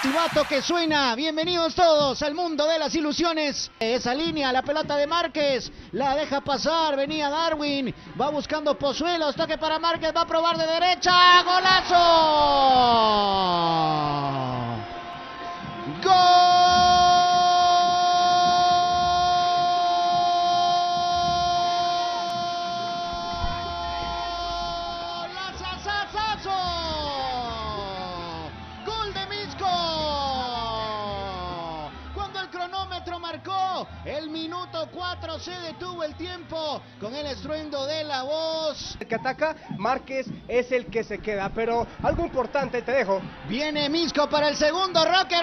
Silbato que suena, bienvenidos todos al mundo de las ilusiones. Esa línea, la pelota de Márquez, la deja pasar, venía Darwin, va buscando Pozuelos, toque para Márquez, va a probar de derecha, ¡golazo! ¡Gol! Marcó el minuto 4, se detuvo el tiempo con el estruendo de la voz. El que ataca, Márquez es el que se queda, pero algo importante te dejo. Viene Misco para el segundo, Roque.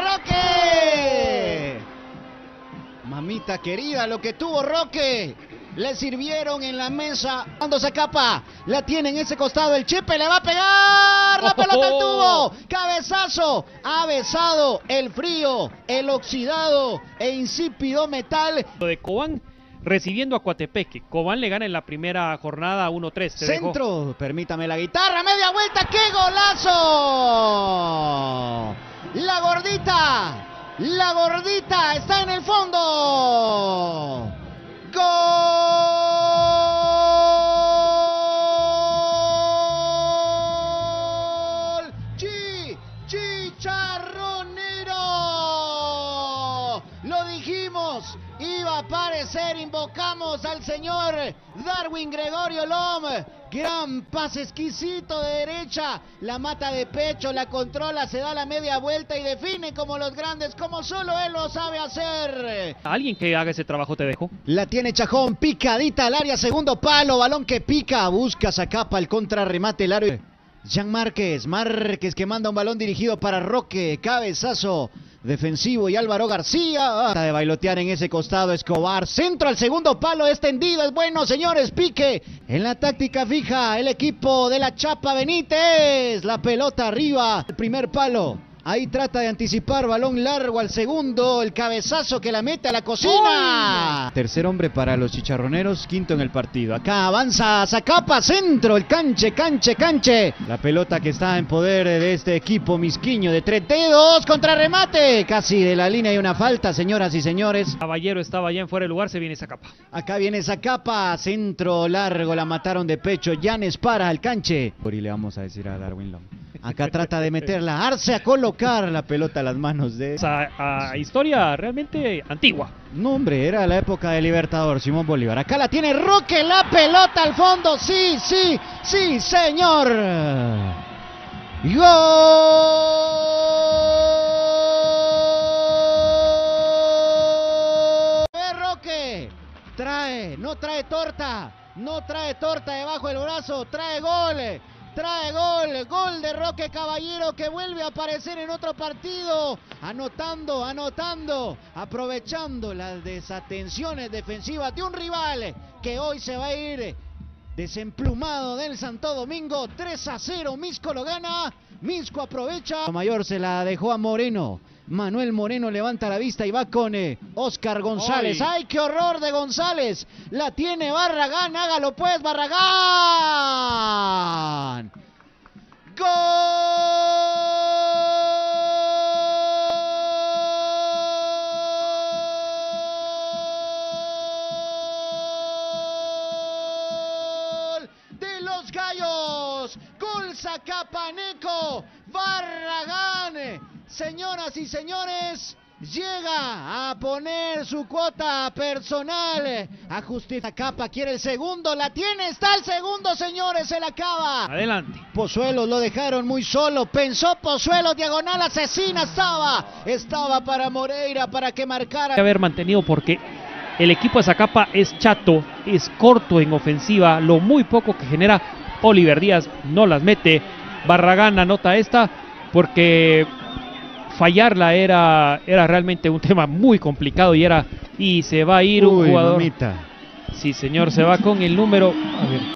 Mamita querida, lo que tuvo Roque. Le sirvieron en la mesa. Cuando se escapa, la tiene en ese costado. El Chepe le va a pegar. La pelota al tubo. Cabezazo. Ha besado el frío, el oxidado e insípido metal. De Cobán recibiendo a Coatepeque. Cobán le gana en la primera jornada 1-3. Centro. Dejó. Permítame la guitarra. Media vuelta. ¡Qué golazo! La gordita está en el fondo. ¡Gol! ¡Chicharronero! Lo dijimos, iba a aparecer, invocamos al señor Darwin Gregorio Lom. Gran pase exquisito de derecha, la mata de pecho, la controla, se da la media vuelta y define como los grandes, como solo él lo sabe hacer. Alguien que haga ese trabajo te dejo. La tiene Chajón, picadita al área, segundo palo, balón que pica, busca, Zacapa el contrarremate, el área. Jean Márquez que manda un balón dirigido para Roque, cabezazo defensivo y Álvaro García. De bailotear en ese costado Escobar. Centro al segundo palo, extendido, es bueno, señores. Pique en la táctica fija el equipo de la Chapa Benítez. La pelota arriba, el primer palo. Ahí trata de anticipar, balón largo al segundo, el cabezazo que la mete a la cocina. ¡Uy! Tercer hombre para los chicharroneros, quinto en el partido. Acá avanza Zacapa, centro, el canche. La pelota que está en poder de este equipo misquiño de 3 dedos, contrarremate. Casi de la línea hay una falta, señoras y señores. Caballero estaba allá en fuera de lugar, se viene Zacapa. Acá viene Zacapa, centro largo, la mataron de pecho. Llanes para el canche. Y le vamos a decir a Darwin Lom. Acá trata de meterla, Arce a colocar la pelota a las manos de... Esa historia realmente antigua. No, hombre, era la época de Libertador, Simón Bolívar. Acá la tiene Roque, la pelota al fondo, sí, señor. ¡Gol! Roque, no trae torta debajo del brazo, trae gol de Roque Caballero que vuelve a aparecer en otro partido, anotando, aprovechando las desatenciones defensivas de un rival que hoy se va a ir desemplumado del Santo Domingo. 3-0, Misco lo gana, Misco aprovecha. Mayor se la dejó a Moreno. Manuel Moreno levanta la vista y va con Oscar González. ¡Ay, qué horror de González! La tiene Barragán, hágalo pues, Barragán. ¡Gol! De los Gallos, gol Zacapaneco, Barragán. Señoras y señores, llega a poner su cuota personal, a justificar. Zacapa quiere el segundo, la tiene, está el segundo, señores, se la acaba. Adelante. Pozuelos lo dejaron muy solo, pensó Pozuelos, diagonal asesina, estaba para Moreira, para que marcara. Haber mantenido porque el equipo de Zacapa es chato, es corto en ofensiva, lo muy poco que genera Oliver Díaz no las mete. Barragán anota esta porque fallarla era realmente un tema muy complicado y se va a ir un jugador. Mamita. Sí, señor, se va con el número. A ver.